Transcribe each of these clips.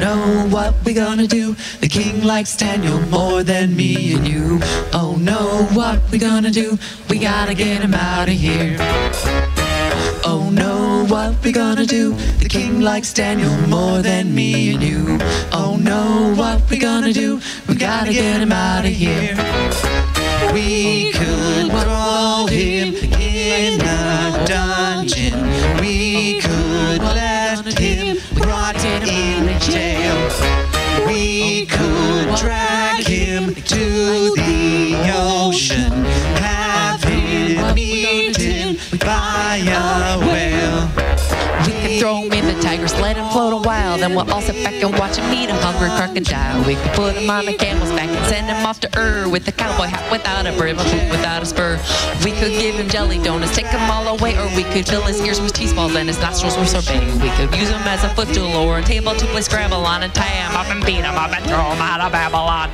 no, what we gonna do? The king likes Daniel more than me and you. Oh no, what we gonna do? We gotta get him out of here. Oh no, what we gonna do? The king likes Daniel more than me and you. Oh no, what we gonna do? We gotta get him out of here. We could throw him in a dungeon. We could let him rot in jail. We could drag him to the ocean, have him eaten by a whale. We can throw him in the tigers, let him float a while. Then we'll all sit back and watch him eat a hungry crocodile. We could put him on a camel's back and send him off to Ur with a cowboy hat without a brim, a boot without a spur. We could give him jelly donuts, take them all away, or we could fill his ears with cheese balls and his nostrils with sorbet. We could use him as a footstool or a table to play Scrabble on and tie him up and beat him up and throw him out of Babylon.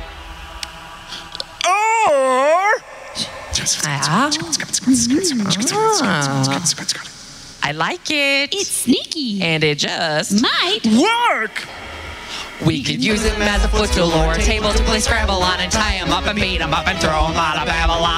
Or... I like it. It's sneaky. And it just might work. We could use him as a footstool or a table to play Scrabble on and tie him up and beat him up and throw him out of Babylon.